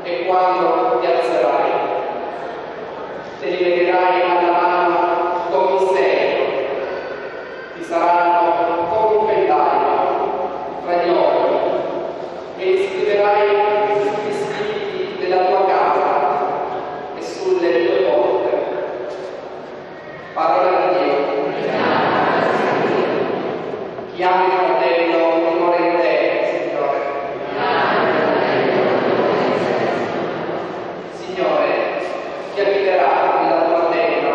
e quando ti alzerai. Te li vedrai alla mano con mistero, ti saranno come un pendaglio fra gli occhi e li scriverai sugli scritti della tua casa e sulle tue porte. Parola di Dio. Chiami il fratello di cuore in te, Signore. Signore, ti abiterà nella tua terra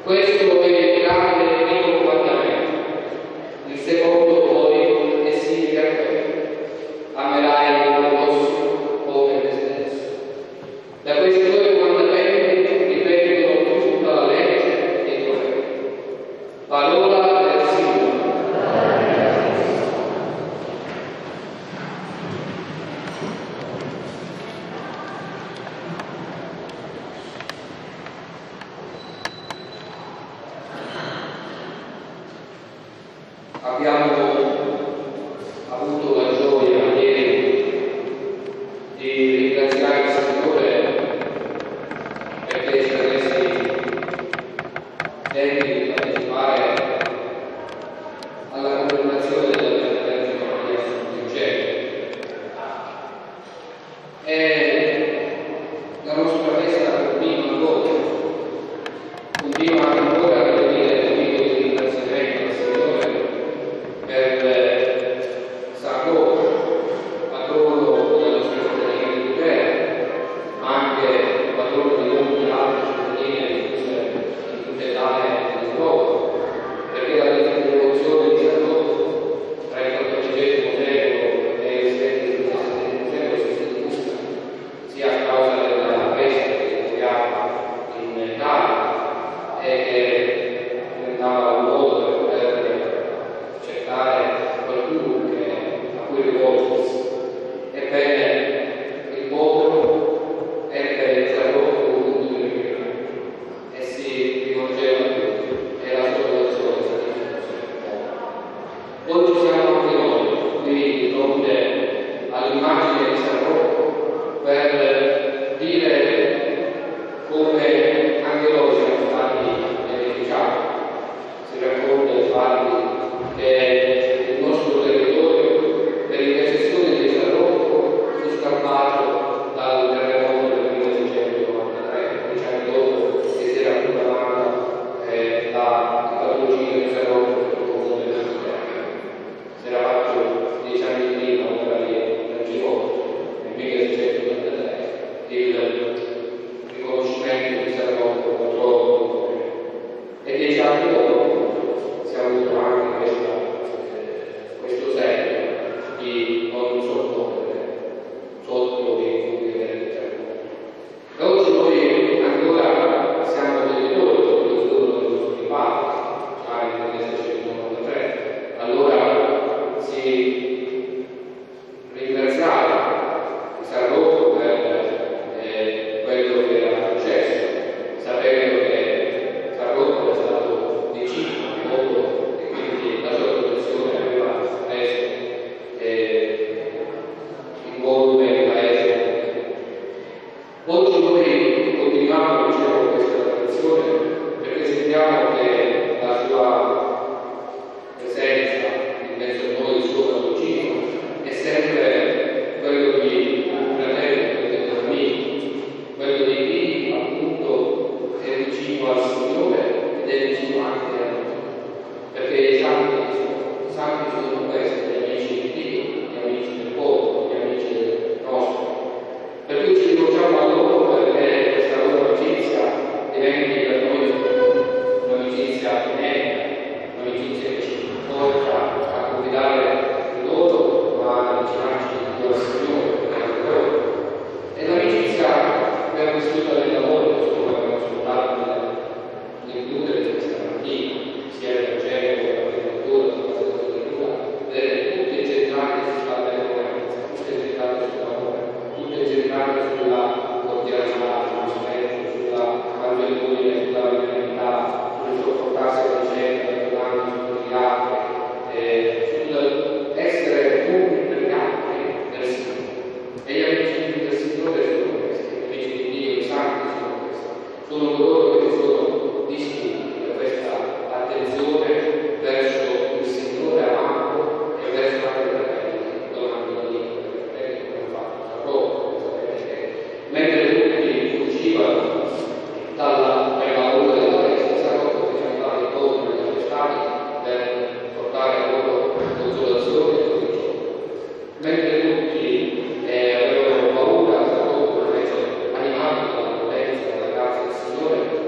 Questo è il grande primo comandamento. Il secondo poi è simile a quello: amerai il tuo prossimo come te stesso. Da questi due comandamenti dipendono tutta la legge e il profeta. Parola del Signore. Abbiamo avuto la gioia ieri di ringraziare il Signore perché ci ha resi degni di partecipare alla commemorazione della Vergine Maria in cielo. E la nostra festa continua ancora a venire motivo di ringraziamento al Signore per San Rocco, patrono della nostra cittadina di Lutera, ma anche patrono di molti altri cittadini in tutta Italia e in Europa, perché la devozione di San Rocco tra il XIV secolo e il XVII secolo si diffusa sia a causa della peste che iniziava in Italia e che diventava un modo per poter cercare qualcuno a cui rivolgersi. Ebbene, il popolo ebbe il San Rocco come punto di riferimento e si rivolgeva a lui, e la sua donazione è stata diffusa. Oggi siamo anche noi qui di fronte all'immagine di San Rocco per dire come anche noi siamo stati beneficiati. Si racconta infatti che il nostro territorio, per intercessione di San Rocco, fu scampato dal terremoto del 1993, 10 anni dopo che si era proclamata la patologia di San Rocco per il comune della terra. Si era fatto 10 anni prima, magari nel G8, nel 1693, il riconoscimento di San Rocco patrono, e 10 anni dopo si è avuto anche questo segno di non soccorrere sotto i funghi del terremoto. E oggi noi ancora siamo debitori del futuro dei nostri padri, già nel 1693. Allora si ringraziava San Rocco per quello che era successo, sapendo che San Rocco è stato vicino al popolo e quindi la sua protezione aveva reso involume il paese. Oggi noi continuiamo, dicevo, questa tradizione perché sentiamo che la sua presenza in mezzo a noi, il suo patrocinio, è sempre quello di un fratello, dei dormiti, quello di chi appunto è vicino al Signore ed è vicino anche a noi, perché i santi sono questi, gli amici di Dio, gli amici del popolo, gli amici nostri. Per cui ci rivolgiamo a loro perché questa loro amicizia diventi per noi un'amicizia inedita, un'amicizia che ci porta a convidare loro, ma a avvicinarci di più al Signore e a loro. E l'amicizia abbiamo vissuta nel lavoro, questo lo abbiamo ascoltato nell'includere questa mattina, sia il Vangelo che la lettura, la lettura, vedete tutte incentrate sulla benevolenza, tutte incentrate sull'amore, tutte incentrate sulla cordialità, sullo rispetto, sulla mangiatura, sulla libertà, sul sopportarsi a vicenda, aiutandosi gli altri, sul essere puri per gli altri del Signore. E gli amici del Signore sono questi, gli amici di Dio, i santi sono questi, sono coloro che sono distinti da questa attenzione verso il Signore amato e verso anche la fede, donando la vita, perché come ha fatto San Rocco, mentre tutti fuggivano per la paura della peste, San Rocco fece andare incontro agli arrestati per portare loro consolazione e protezione. Mentre tutti avevano paura, San Rocco invece, animato dalla potenza e dalla grazia del Signore,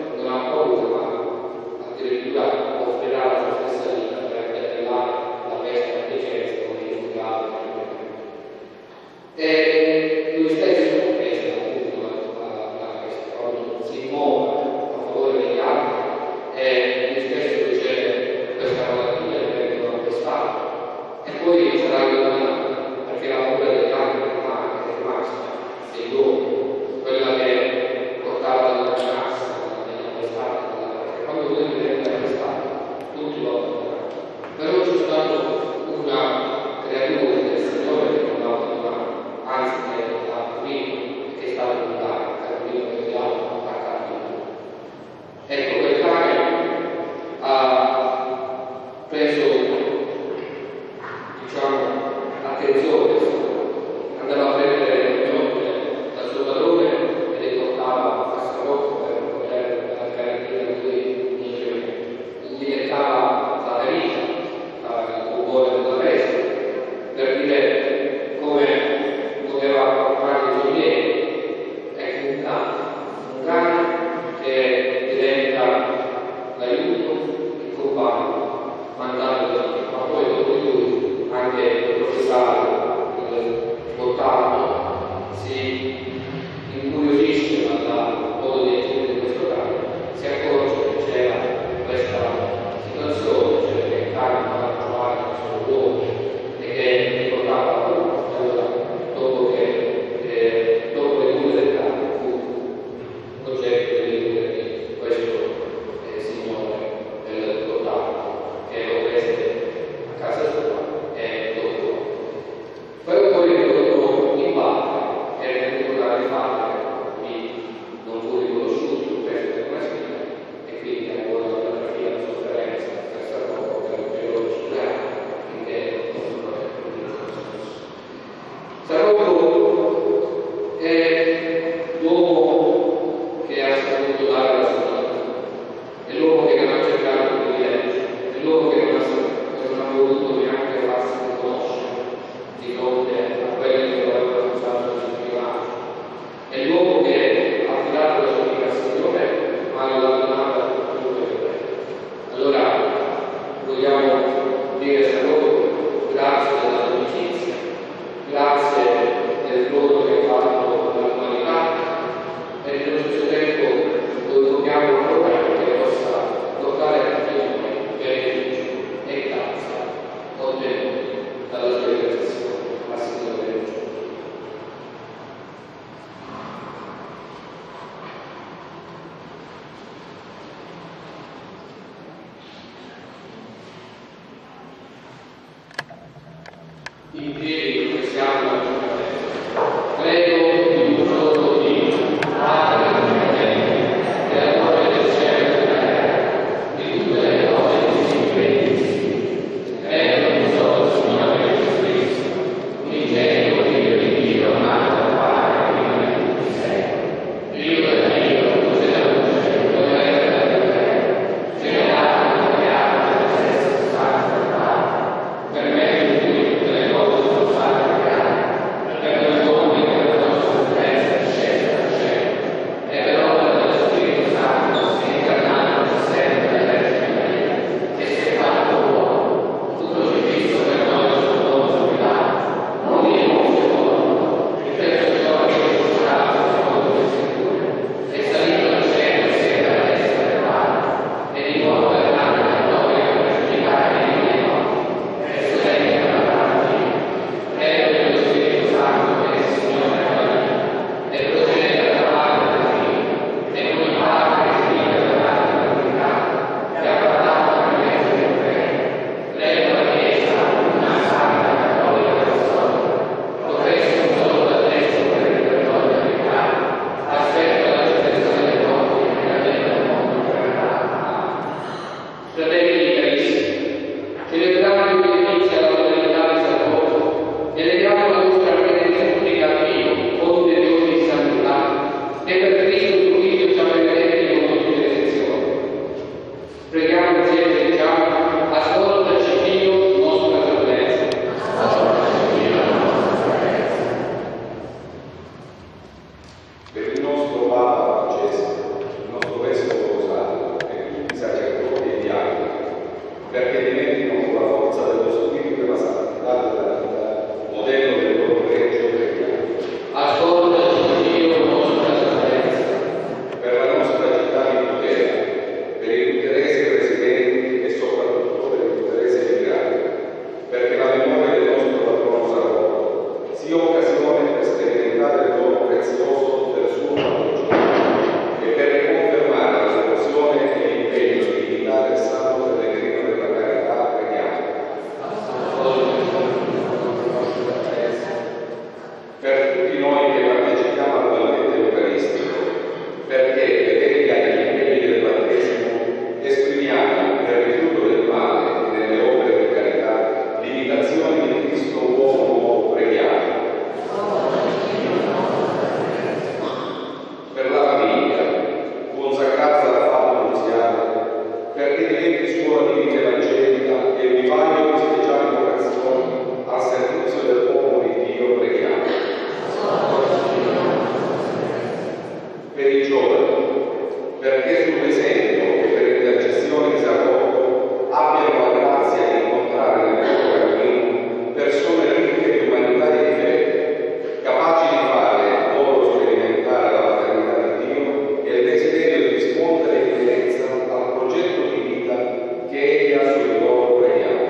per i giovani, perché sull'esempio e per l'intercessione di San Rocco abbiano la grazia di incontrare nel loro cammino persone ricche di umanità e di fede, capaci di fare loro sperimentare la paternità di Dio e il desiderio di rispondere in pienezza al progetto di vita che Egli ha sui loro preghiamo.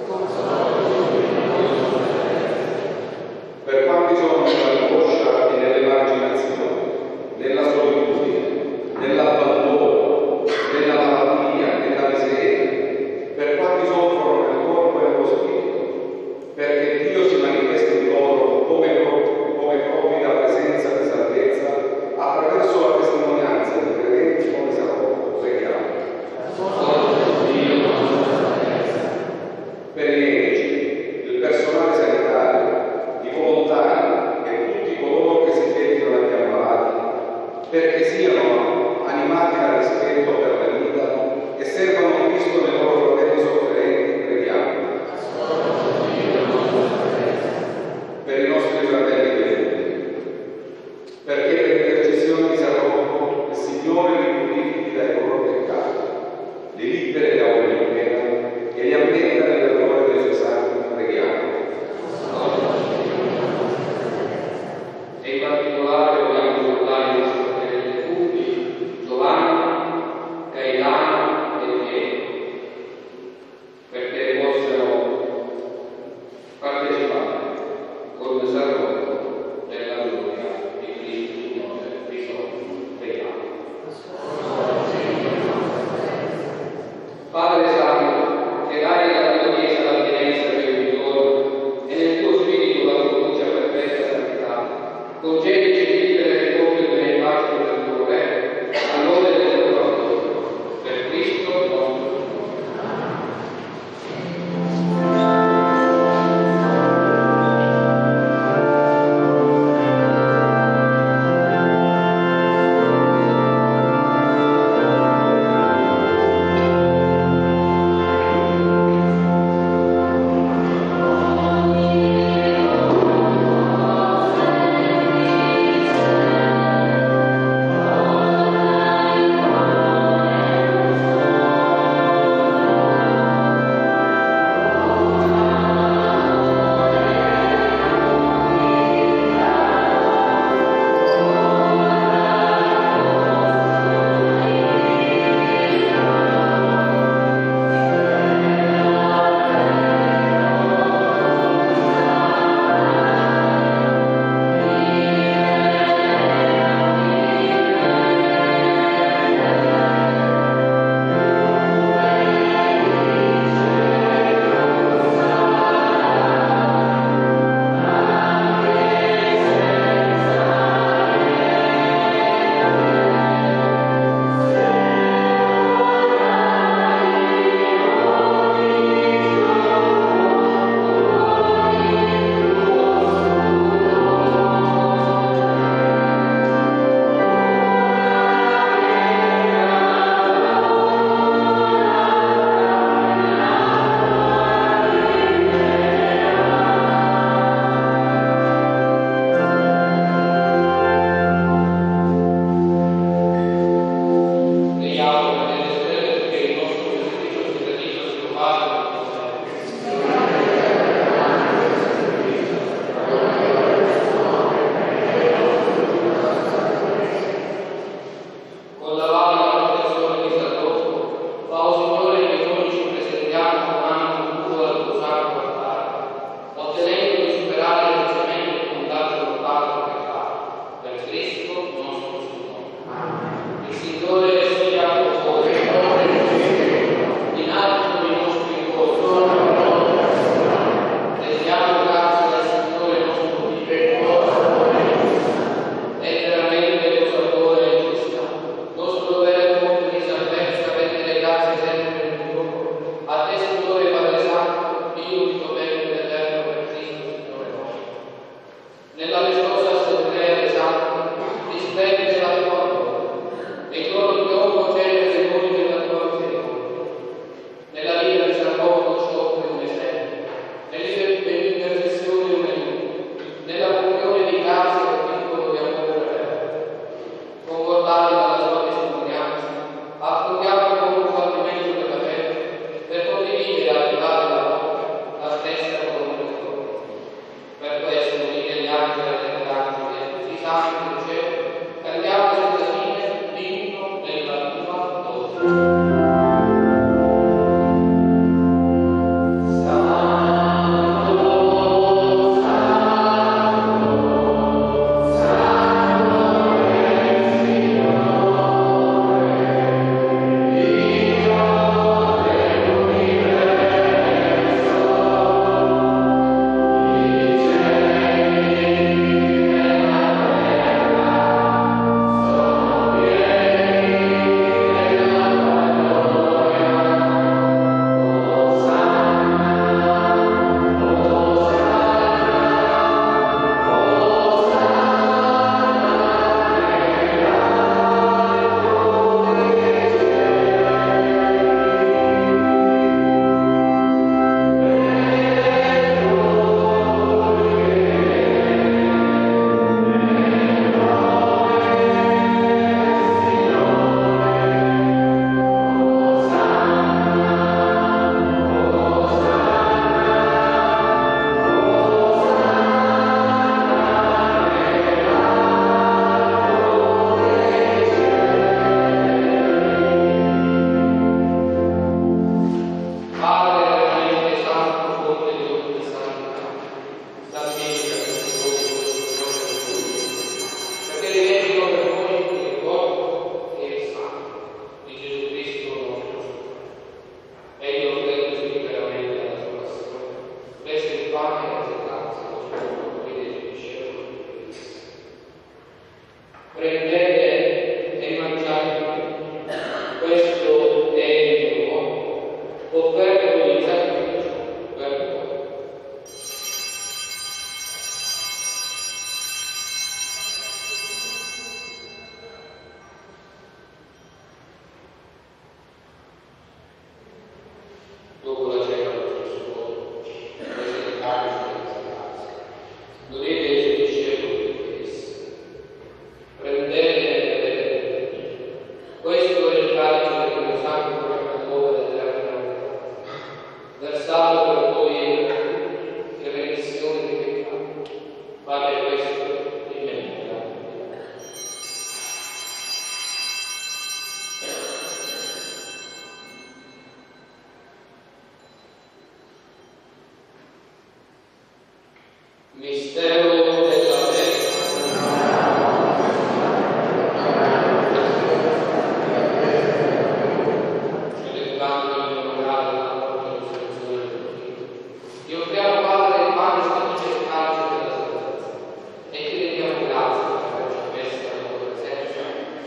Per quanti sono nell'angoscia e nell'emarginazione, nella solitudine, nell'abbandono, nella malattia, nella miseria, per quanti soffrono nel corpo e nello spirito, perché Dio si manifesti in loro come provvida presenza di salvezza attraverso la testimonianza di credenti come San Rocco. Preghiamo. Per i medici, il personale sanitario, i volontari e tutti coloro che si dedicano agli ammalati, perché siano animati dal rispetto per la vita e servano Cristo nei loro fratelli sofferenti, preghiamo. Per i nostri fratelli venuti, perché per l'intercessione di San Rocco il Signore li purifichi dai loro peccati, li liberi da ogni pena e li ammetta nell'errore dei suoi santi, preghiamo. E in particolare vogliamo ricordare i nostri fratelli defunti, Giovanni, Gaetano e Pietro.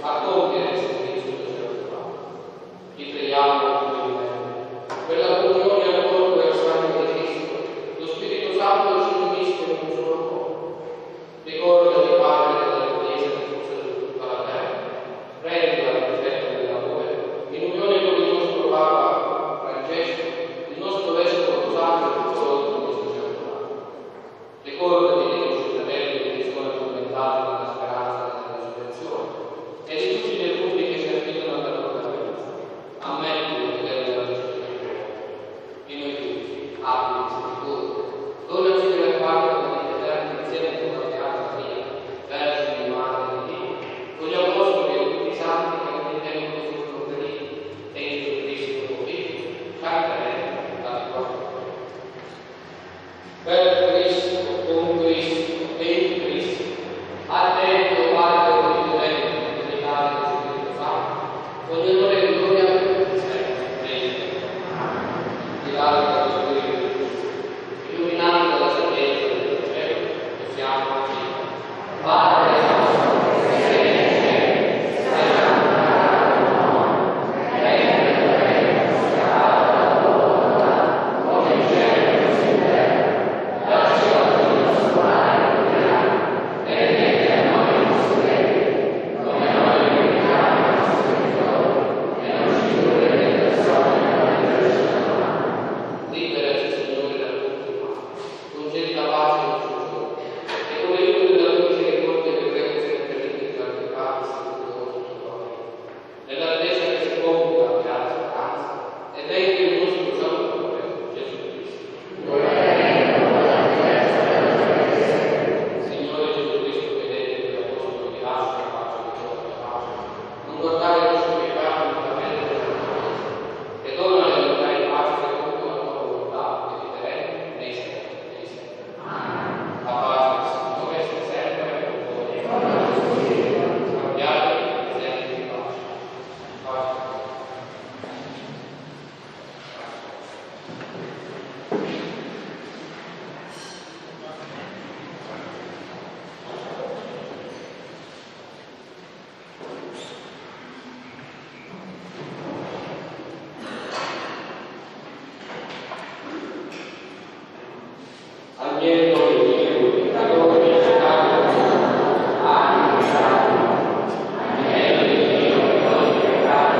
a compiere il servizio sacerdotale. Ti preghiamo, per la comunione al corpo e al sangue di Cristo, lo Spirito Santo ci unisce in un solo corpo. Ricordati, Padre della Chiesa diffusa su tutta la terra, rendila l'effetto dell'amore, in unione con il nostro Papa Francesco, il nostro Vescovo Rosario e tutto l'ordine di sacerdotale. Ricordati dei nostri fratelli che sono addormentati nella speranza della risurrezione e di tutti gli errori che si affidano alla tua carenza. Ammetti il potere della giustizia e noi tutti, abbi misericordia. Donaci della parte della vita eterna insieme con la Beata Maria, Vergine Madre di Dio, con gli Apostoli e tutti i santi che nel tempo sono feriti e in Gesù Cristo tuo Figlio, canteremo la tua gloria. Per Cristo, con Cristo e in Cristo, a te, tuo Padre onnipotente, dedicare lo Spirito Santo, con onore e gloria sempre. Guidati dallo Spirito giusto, illuminati dalla sapienza del cielo, che siamo a Dio. Padre nostro, che sei nei cieli, sia santificato il tuo nome, venga il tuo regno, sia fatta la tua volontà, come in cielo così in terra. Dacci oggi il nostro pane quotidiano, e rimetti a noi i nostri debiti, come noi rimettiamo ai nostri debitori, e non ci indurre in tentazione, ma liberaci dal male. Liberaci, Signore, da tutti i mali. Concedi la pace ai nostri giorni, e con l'aiuto della tua misericordia vedremo sempre liberi dal peccato e sicuro ogni tua vita. Nell'attesa che si compia la beata speranza, e venga il nostro Salvatore, Gesù Cristo. Signore Gesù Cristo, vedete che l'Apostolo vi lascia la pace di Dio la pace. Non guardare i nostri peccati unicamente della tua Chiesa, e dona le verità in pace secondo la tua volontà, che ti terremo nei secoli dei secoli. La pace del Signore sia sempre con voi. Scambiate esempio di pace. Pace. Agnello di Dio, la glorificata Agnello di Dio, glorificata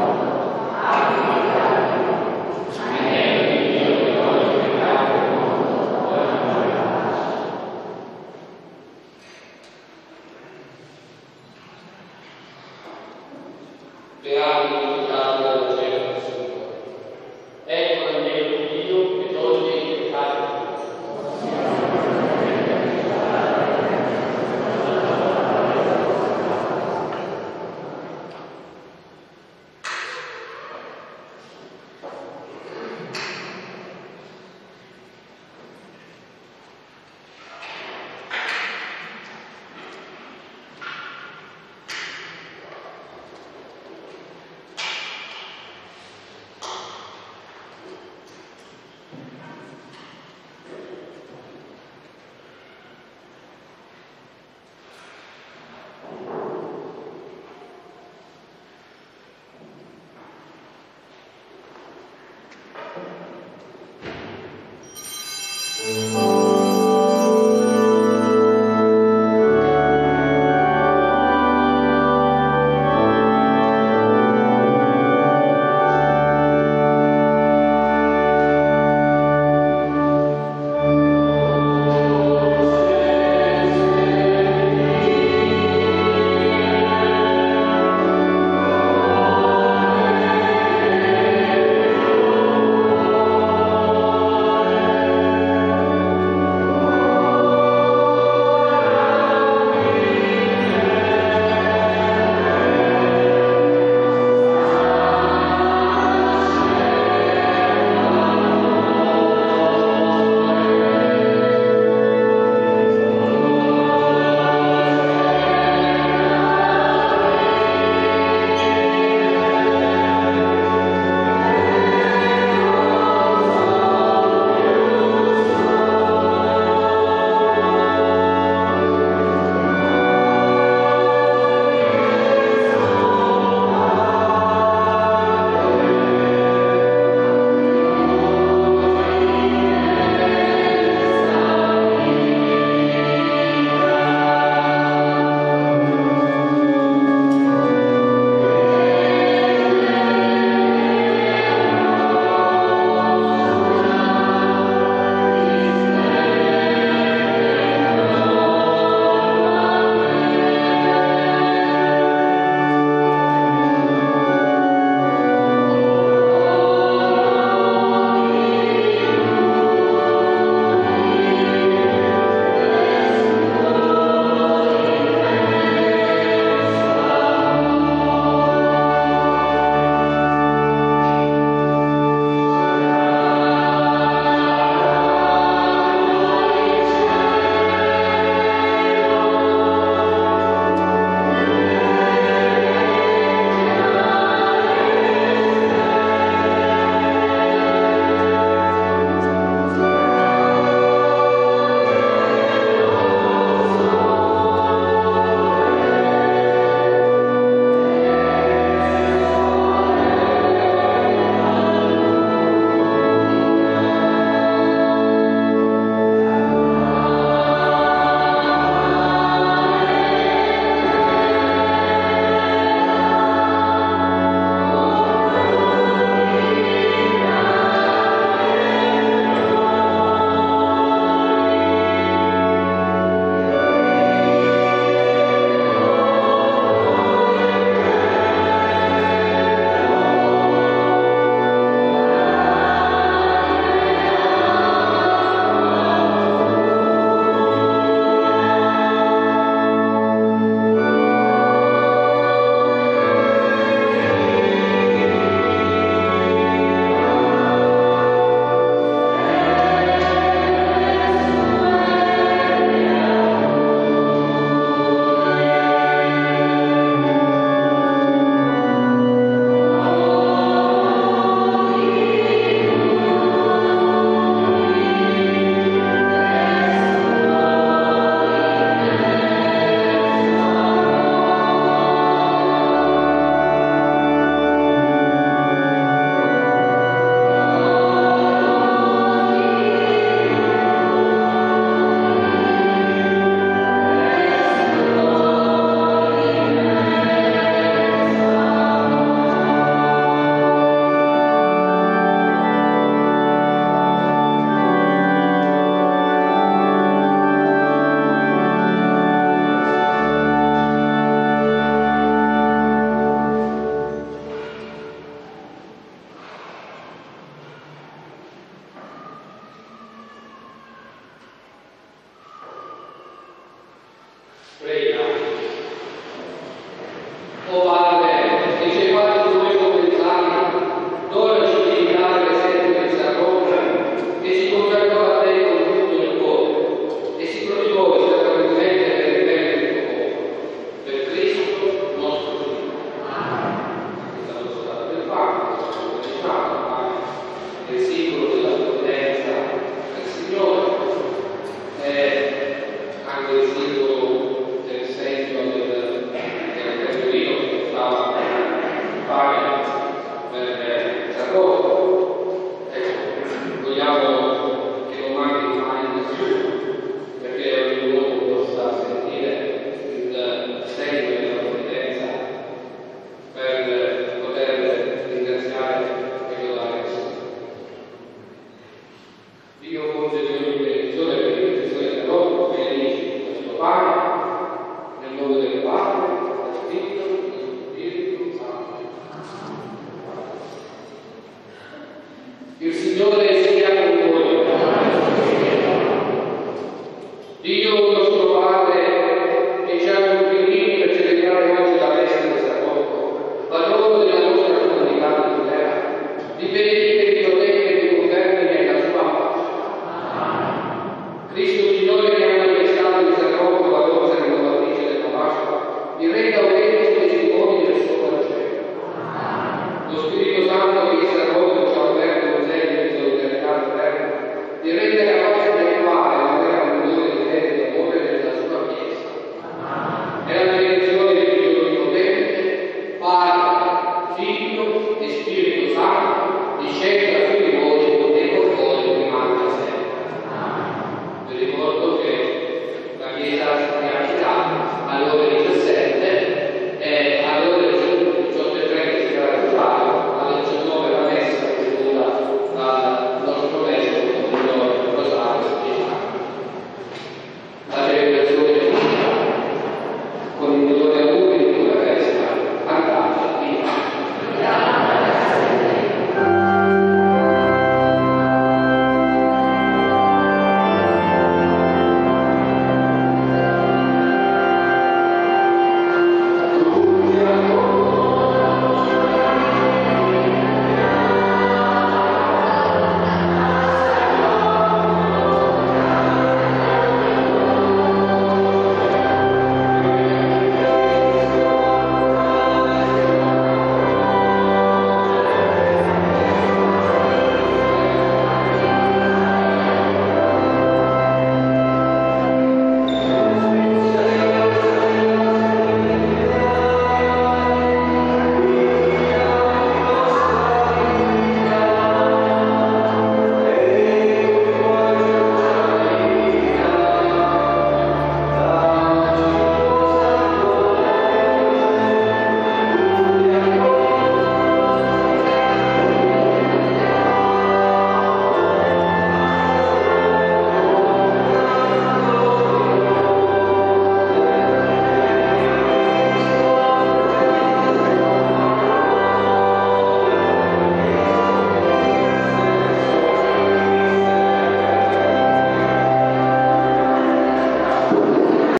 Agnello di Dio, glorificata Beati glorificati dalla cena del Signore. Ecco l'agnello di Dio che toglie i peccati del mondo.